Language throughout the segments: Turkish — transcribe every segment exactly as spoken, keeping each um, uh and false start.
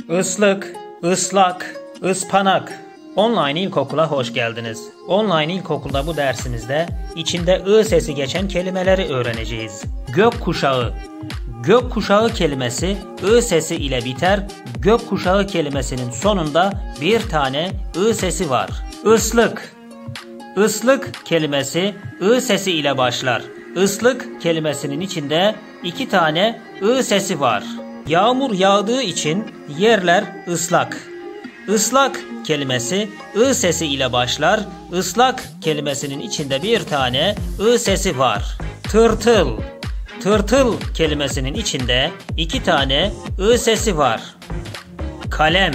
Islık, ıslak, ıspanak. Online ilkokula hoş geldiniz. Online ilkokulda bu dersimizde içinde ı sesi geçen kelimeleri öğreneceğiz. Gökkuşağı. Gökkuşağı kelimesi ı sesi ile biter. Gökkuşağı kelimesinin sonunda bir tane ı sesi var. Islık. Islık kelimesi ı sesi ile başlar. Islık kelimesinin içinde iki tane ı sesi var. Yağmur yağdığı için yerler ıslak. Islak kelimesi ı sesi ile başlar. Islak kelimesinin içinde bir tane ı sesi var. Tırtıl. Tırtıl kelimesinin içinde iki tane ı sesi var. Kalem.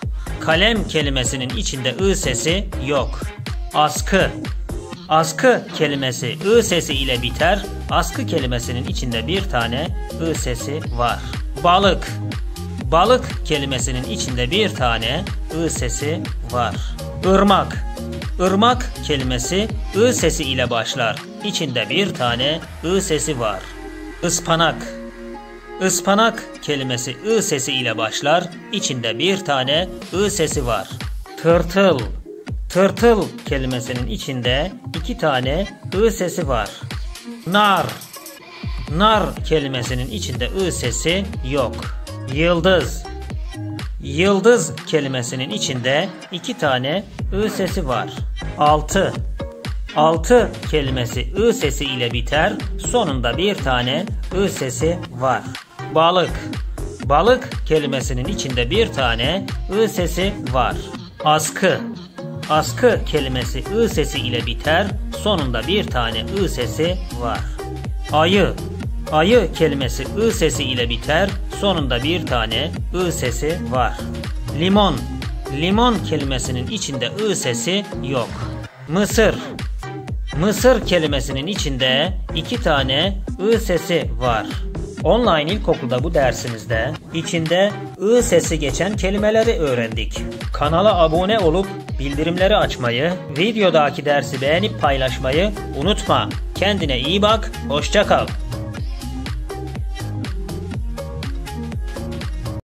Kalem kelimesinin içinde ı sesi yok. Askı. Askı kelimesi ı sesi ile biter. Askı kelimesinin içinde bir tane ı sesi var. Balık. Balık kelimesinin içinde bir tane ı sesi var. Irmak. Irmak kelimesi ı sesi ile başlar. İçinde bir tane ı sesi var. Ispanak. Ispanak kelimesi ı sesi ile başlar. İçinde bir tane ı sesi var. Tırtıl. Tırtıl kelimesinin içinde iki tane ı sesi var. Nar. Nar kelimesinin içinde ı sesi yok. Yıldız. Yıldız kelimesinin içinde iki tane ı sesi var. Altı. Altı kelimesi ı sesi ile biter. Sonunda bir tane ı sesi var. Balık. Balık kelimesinin içinde bir tane ı sesi var. Askı. Askı kelimesi ı sesi ile biter. Sonunda bir tane ı sesi var. Ayı. Ayı kelimesi ı sesi ile biter. Sonunda bir tane ı sesi var. Limon. Limon kelimesinin içinde ı sesi yok. Mısır. Mısır kelimesinin içinde iki tane ı sesi var. Online ilkokulda bu dersimizde içinde ı sesi geçen kelimeleri öğrendik. Kanala abone olup bildirimleri açmayı, videodaki dersi beğenip paylaşmayı unutma. Kendine iyi bak, hoşça kal.